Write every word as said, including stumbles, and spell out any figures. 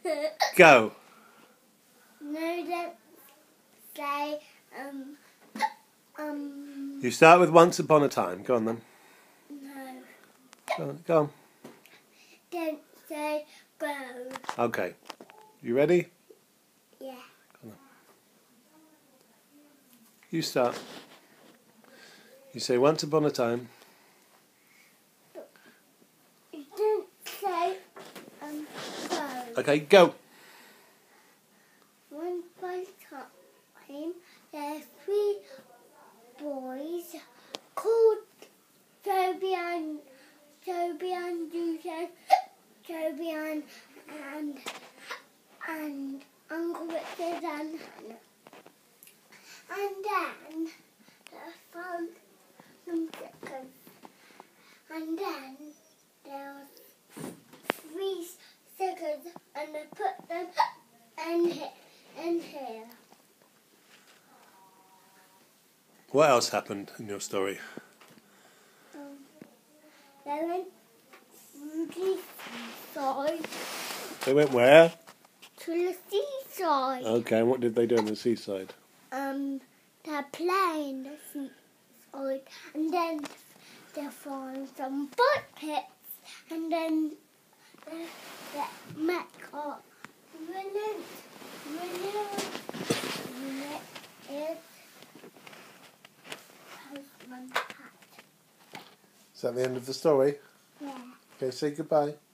Go. No, don't say, um, um... You start with once upon a time. Go on then. No. Go on. Go on. Don't say go. Okay. You ready? Yeah. Go on. You start. You say once upon a time. You don't say, um, go. Okay, go. Once upon a time, there are three boys called Toby and Toby and Joseph, Toby and and and Uncle Richard and Hannah. And then they found some chickens. And then there was three stickers, and they put them in here. In here. What else happened in your story? Um, they went to the seaside. They went where? To the seaside. Okay, and what did they do on the seaside? Um, they're playing the seaside, and then they found some butt pits, and then they, they met up. Brilliant, brilliant, brilliant. Postman hat. Is that the end of the story? Yeah. Okay, say goodbye.